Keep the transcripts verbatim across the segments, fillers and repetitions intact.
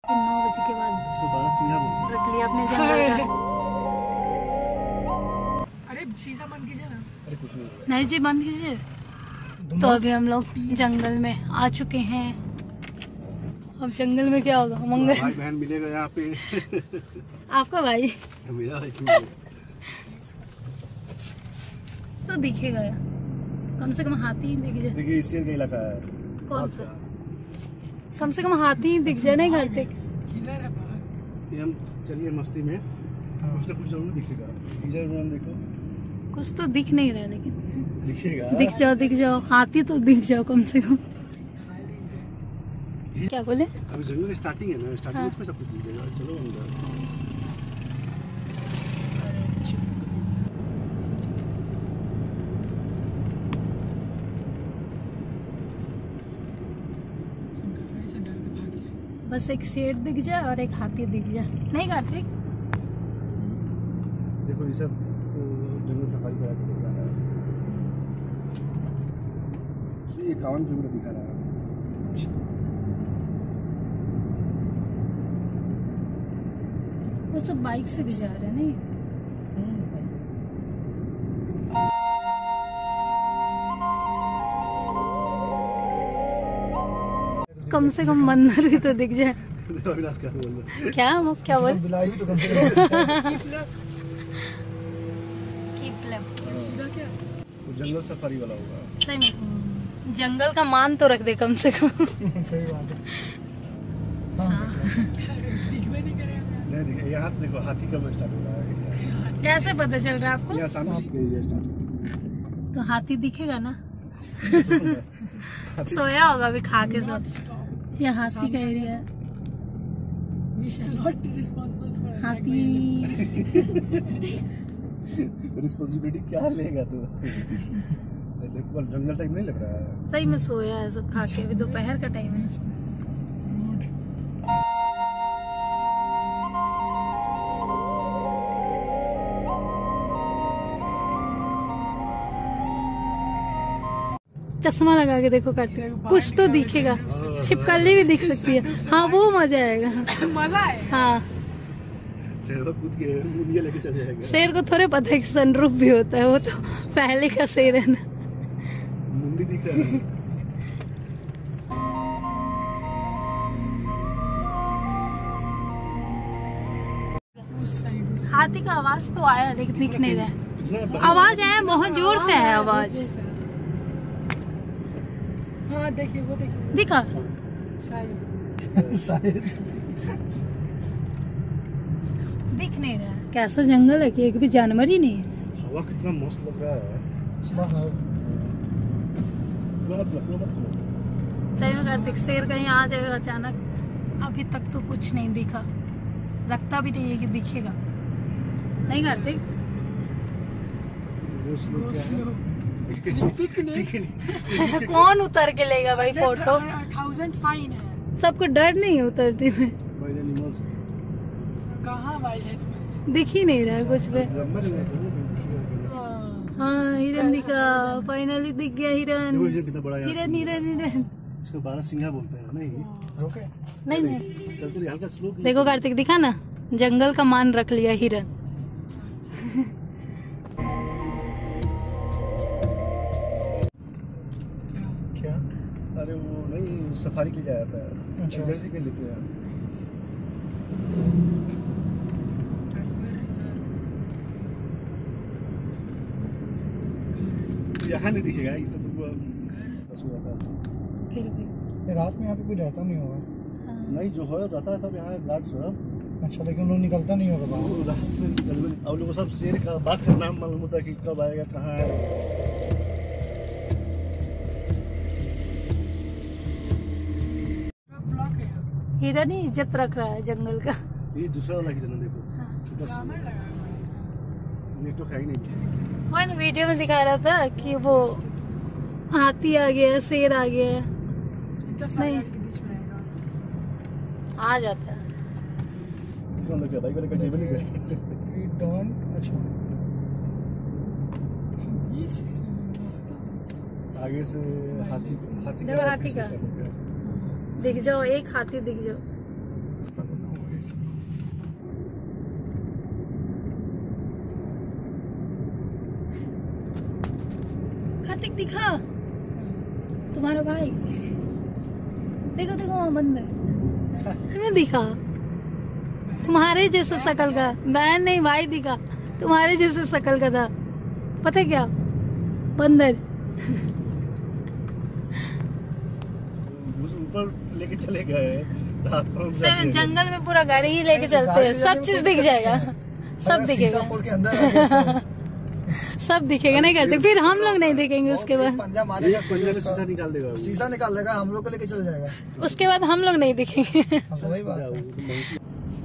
नौ बजे के बाद इसको बारह सिंघा बोलते हैं। रख लिया अपने जंगल का। अरे शीशा बंद कीजिए ना। अरे कुछ नहीं नहीं जी बंद कीजिए। तो अभी हम लोग जंगल में आ चुके हैं। अब जंगल में क्या होगा? मंगल भाई बहन मिलेगा यहाँ पे। आपका भाई मेरा भाई क्यों? तो दिखेगा यार, कम से कम हाथी दिख जाए। देखिए शेर का इलाका है। कौन सा? कम से कम हाथी दिख जाए नहीं घर तक। किधर है बाहर? ये हम चलिए मस्ती में कुछ ना कुछ जरूर दिखेगा। इधर हम देखो कुछ तो दिख नहीं रहा, लेकिन दिखेगा। दिख जाओ दिख जाओ हाथी तो दिख जाओ कम से कम। क्या बोले? अभी जंगल स्टार्टिंग है ना, स्टार्टिंग में सब कुछ दिखेगा। चलो अंदर। बस एक शेर दिख जाए और एक हाथी दिख जाए। नहीं कार्तिक देखो ये सब जंगल सफारी करा के दिखा रहा है। ये इक्यावन किलोमीटर दिखा रहा है। वो सब बाइक से भी जा रहे हैं नहीं? कम से कम बंदर भी तो दिख जाए। अविनाश क्या बोल रहा है? क्या वो क्या बोल? बिलाई भी तो कम से कम सीधा क्या? वो जंगल सफारी वाला होगा। सही में जंगल का मान तो रख दे कम से कम। सही बात है। दिखवे नहीं करेगा। नहीं देखिए यहाँ से देखो हाथी कब स्टार्ट हो रहा है। कैसे पता चल रहा है आपको? यहाँ सामने एरिया स्टार्ट। तो हाथी दिखेगा ना। सोया होगा अभी खा के सब। ये हाथी का एरिया है। We shall not be responsible for हाथी रिस्पॉन्सिबिलिटी क्या लेगा तू? देखो जंगल टाइप नहीं लग रहा है। सही में सोया है सब खा के। अभी दोपहर का टाइम है। चश्मा लगा के देखो करते कुछ तो दिखेगा। छिपकली भी दिख सकती है। हाँ वो मजा आएगा। मजा है। हाँ शेर को कूद के मुंडिया लेके चल जाएगा। शेर को थोड़े पता है कि सनरूफ भी होता है। वो तो पहले का शेर है ना। मुंडी दिख रहा है। उस साइड उस हाथी का आवाज तो आया लेकिन दिख नहीं रहा है। आवाज आया बहुत जोर से है आवाज। हाँ देखिए वो देखिए दिखा शायद शायद दिख नहीं रहा है। कैसा जंगल है कि एक भी जानवर ही नहीं है। हवा कितना मस्त लग रहा है। बहुत लग बहुत सही में कार्तिक शेर कहीं आ जाएगा अचानक। अभी तक तो कुछ नहीं दिखा। लगता भी नहीं है कि दिखेगा। नहीं कार्तिक? कौन उतर के लेगा भाई फोटो? थाउजेंड फाइन है। सबको डर नहीं है उतरने में। कहाँ वाइल्ड एनिमल्स? दिख ही नहीं रहा है कुछ पे। हाँ हिरन दिखा। फाइनली दिख गया हिरन। कितना बड़ा है। हिरन हिरन हिरन। इसको बारह सिंघा बोलते हैं। नहीं रोके नहीं नहीं चलते रहिए हल्का स्लो। देखो कार्तिक दिखा ना, जंगल का मान रख लिया हिरन। क्या? अरे वो नहीं सफारी के लिए जाता है। अच्छा इधर से कर लेते हैं। यहाँ नहीं दिखेगा ये सब। फिर भी रात में यहाँ पे कोई रहता नहीं होगा। हाँ। नहीं जो है रहता है सब यहाँ गार्ड सब। अच्छा लेकिन वो निकलता नहीं होगा बाहर। रात में और लोगों को सब शेर का बात का नाम मालूम होता है कि कब आएगा कहाँ है। हिरन ही इज्जत रख रहा है जंगल का। ये दूसरा वाला हिरन देखो। हाँ। छोटा सा नेटवर्क है ही नहीं। वही ना वीडियो में दिखा रहा था कि वो हाथी आ गया शेर आ गया। नहीं आ जाता है। इसका मतलब क्या बाइक वाले का जेब नहीं गए। डॉन अच्छा आगे से हाथी हाथी देखो हाथी का दिख जाओ। एक हाथी दिख जाओ। दिखा तुम्हारा भाई, देखो देखो वहाँ बंदर तुम्हें दिखा, तुम्हारे जैसे शकल का, बहन नहीं भाई दिखा, तुम्हारे जैसे शकल का था, पता है क्या बंदर। ऊपर लेके चले गए सेवन जंगल में पूरा गाड़ी ही लेके चलते हैं, सब चीज दिख जाएगा, सब दिखेगा, सब दिखेगा, नहीं करते फिर हम लोग नहीं देखेंगे, उसके बाद पंजा मारेगा, शीशा निकाल देगा, शीशा निकाल देगा, हम लोग को लेके चल जाएगा, उसके बाद हम लोग नहीं देखेंगे। वही बात है।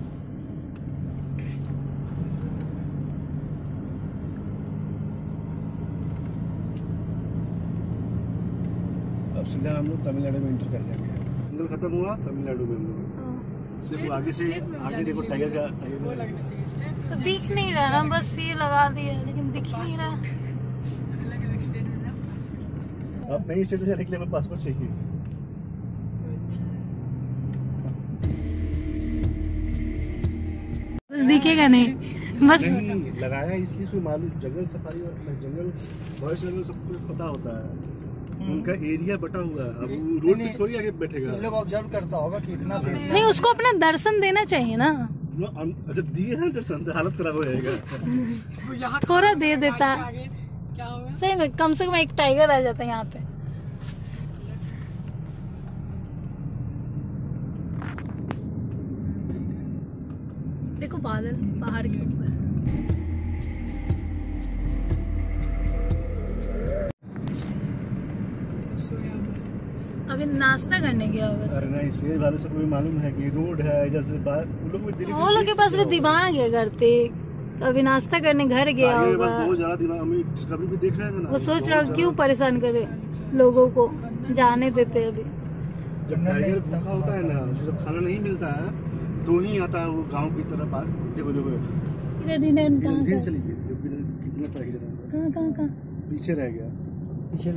अब सीधा हम लोग तमिलनाडु में एंटर कर जाएंगे। जंगल खत्म हुआ तमिलनाडु में हम लोग सिर्फ आगे से आगे देखो टाइगर का वो लगना चाहिए स्टेट तो दिख नहीं रहा ना, बस ये लगा दिया लेकिन दिख नहीं रहा। अलग अलग स्टेट में ना पासपोर्ट। अब नई स्टेट में जाने के लिए हमें पासपोर्ट चाहिए। बस दिखेगा नहीं, बस नहीं लगाया इसलिए उसमें मालूम जंगल सफारी और जंगल फॉरेस्ट जंगल सब कुछ पता होता है, उनका एरिया बटा हुआ है। अब वो रोड पे थोड़ी आगे बैठेगा, ये लोग ऑब्जर्व करता होगा कि इतना से नहीं, उसको अपना दर्शन देना चाहिए ना। अच्छा दिए हैं दर्शन तो हालत खराब हो जाएगा। वो यहाँ थोड़ा दे देता, आगे क्या होगा? सही में कम से कम एक टाइगर आ जाता है यहाँ पे। देखो बादल पहाड़ के ऊपर, सब सोया हुआ है। अभी नाश्ता करने गया होगा। अरे नहीं शेर वालों सबको भी मालूम है कि रोड है, जैसे बाहर उन लोग भी दिल्ली वो लोग के पास भी दिमाग है करते, अभी नाश्ता करने घर गया आगे होगा, बस बहुत ज्यादा दिमाग, हमें डिस्कवरी भी देख रहे थे ना, वो सोच रहा क्यों परेशान करे लोगों को, जाने देते अभी। जब टाइगर भूखा होता है ना, उसे जब खाना नहीं मिलता है तो ही आता है वो गांव की तरफ। आ- देखो देखो इधर इधर कहाँ धीरे कहाँ चली गई थी, कितना चाहिए कहाँ कहाँ कहाँ पीछे रह गया। पीछे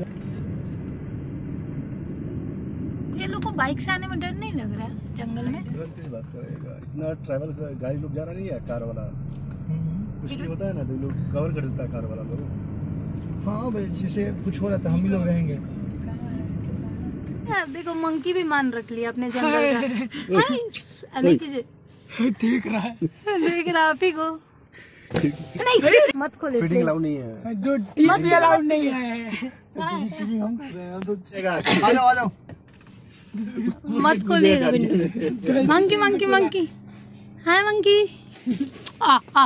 ये लोग को बाइक से आने में डर नहीं लग रहा है जंगल में? डर किस बात करेगा, इतना ट्रैवल गाड़ी लोग जा रहा नहीं है, कार वाला कुछ नहीं होता है ना तो लोग कवर कर देता है कार वाला लोग। हाँ भाई जैसे कुछ हो रहा था हम ही लोग रहेंगे। यार देखो मंकी भी मान रख लिया अपने जंगल का। हाय, अने कीजिए, देख रहा है देख रहा आप ही को नहीं, मत खोले फिटिंग अलाउ नहीं है, जो टीच भी अलाउड नहीं है। हम कर रहे हैं तो चलेगा। आ जाओ आ जाओ। मत खोलिएगा बिल्कुल। Monkey monkey monkey, hi monkey, आ आ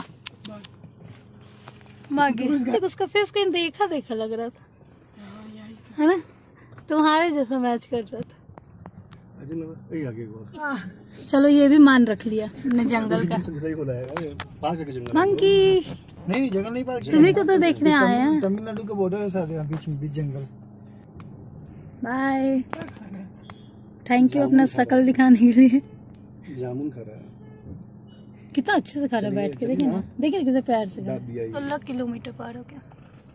मागे देख, उसका फेस कहीं देखा देखा लग रहा था, है ना, तुम्हारे जैसा मैच कर रहा था। यही आगे एक और। चलो ये भी मान रख लिया अपने जंगल का। सही बोला है, पार्क के जंगल मंकी नहीं नहीं जंगल नहीं पार किया। तुम्ही को तो देखने आए हैं। तमिलनाडु के बॉर्डर के साथ है, बीच में बीच जंगल। बाय, थैंक यू अपना शकल दिखाने के लिए। जामुन खा रहा है, कितना अच्छे से खा रहा है बैठ के, देखिए ना, देखिए कितने प्यार से खा दाद दिया ये। सोलह किलोमीटर पार हो गया।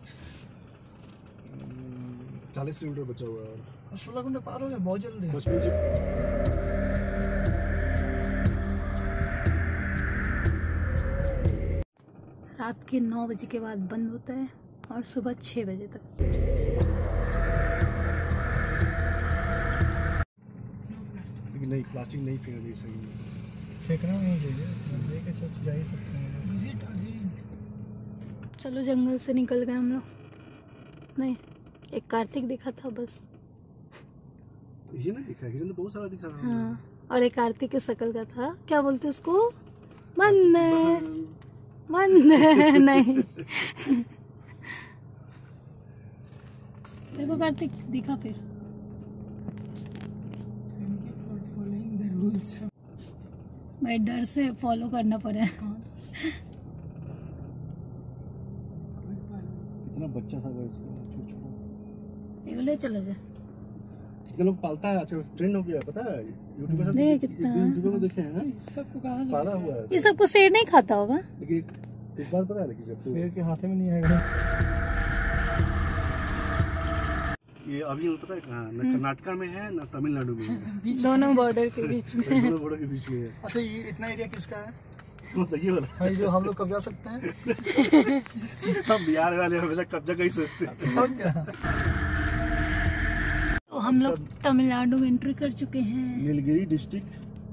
चालीस किलोमीटर बचा हुआ है, सोलह घंटे पार हो गया बहुत जल्दी। बस मुझे रात के नौ बजे के बाद बंद होता है और सुबह छः बजे तक। नहीं प्लास्टिक नहीं फेंकना सही है, फेंकना नहीं चाहिए, लेके चल जा ही सकते हैं। Visit again. चलो जंगल से निकल गए हम लोग। नहीं, एक कार्तिक दिखा था बस। ये नहीं दिखा, हिरन तो बहुत सारा दिखा रहा है। हाँ, और एक कार्तिक के शकल का था, क्या बोलते उसको, बंदर बंदर नहीं। देखो कार्तिक दिखा फिर। Thank you for following the rules. भाई डर से फॉलो करना पड़ा। कौन? कितना बच्चा सा है इसका, छोटा छोटा। ये ले चलो जा। कितने लोग पालता है आजकल, ट्रेंड हो गया है, पता है यूट्यूब पे सब देख कितना। यूट्यूब में देखे हैं, सबको कहाँ से पाला हुआ है। ये सबको शेर नहीं खाता होगा। लेकिन एक बात पता है लेकिन जब तो शेर के हाथे में नहीं आएगा। ये अभी पता है कहाँ, न कर्नाटका में है न तमिलनाडु में है, दोनों बॉर्डर के बीच में। दोनों बॉर्डर के बीच में है। अच्छा ये इतना एरिया किसका है? कौन सा ये वाला? भाई जो हम लोग कब्जा सकते हैं। हम बिहार वाले हमेशा कब्जा का ही सोचते हैं। और क्या हम लोग तमिलनाडु में एंट्री कर चुके हैं। नीलगिरी डिस्ट्रिक्ट।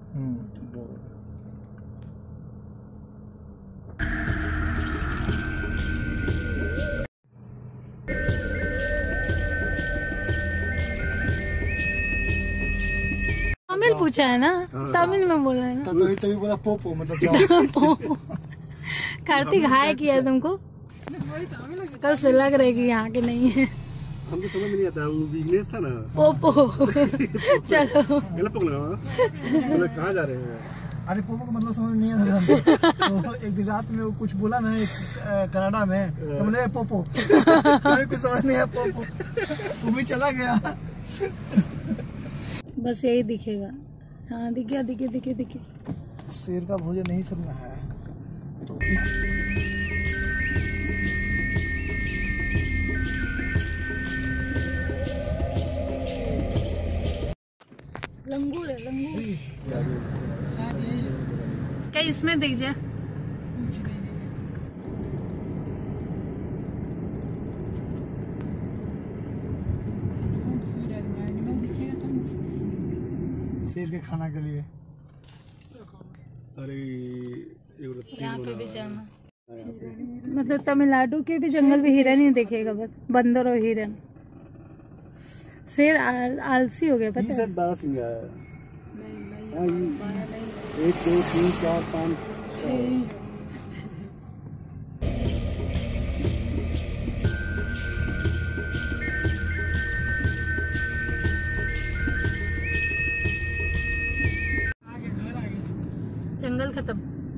तमिल पूछा है ना, तमिल में बोला है ना। तो तभी तभी बोला पोपो मतलब जाओ। कार्तिक हाय किया है तुमको, कल से लग रहा है कि यहाँ के नहीं है। हमको समझ नहीं आता, वो बिजनेस था ना। पोपो चलो गलत पकड़ा मतलब कहाँ जा रहे हैं? अरे पोपो का मतलब समझ नहीं आता हमको। तो एक दिन रात में वो कुछ बोला ना एक कनाडा में, तो बोले पोपो। हमें कुछ समझ नहीं आया पोपो, वो भी चला गया। बस यही दिखेगा। हाँ दिख गया, दिखे दिखे दिखे। शेर का भोजन नहीं करना है तो लंगूर है, लंगूर। शायद यही है। क्या इसमें दिख जाए? कुछ नहीं दिखेगा। Don't feed animal. Animal दिखेगा तो शेर के खाना के लिए। अरे यहाँ पे भी जाना, मतलब तमिलनाडु के भी जंगल में हिरन ही दिखेगा, बस बंदर और हिरन। शेर आल, आलसी हो गया पता है। बारह सिंह आया। नहीं नहीं एक दो तीन चार पाँच छः। जंगल खत्म।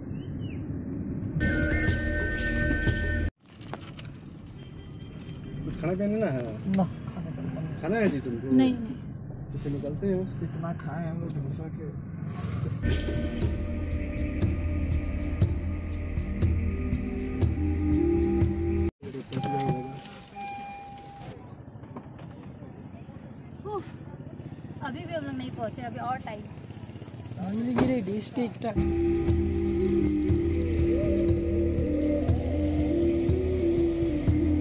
कुछ खाना पीना ना है? ना खाने का मन खाना है जी तुमको? नहीं नहीं, तो फिर निकलते हो। इतना खाए हम लोग डोसा के। अभी भी हम लोग नहीं पहुंचे, अभी और टाइम। नीलगिरी डिस्ट्रिक्ट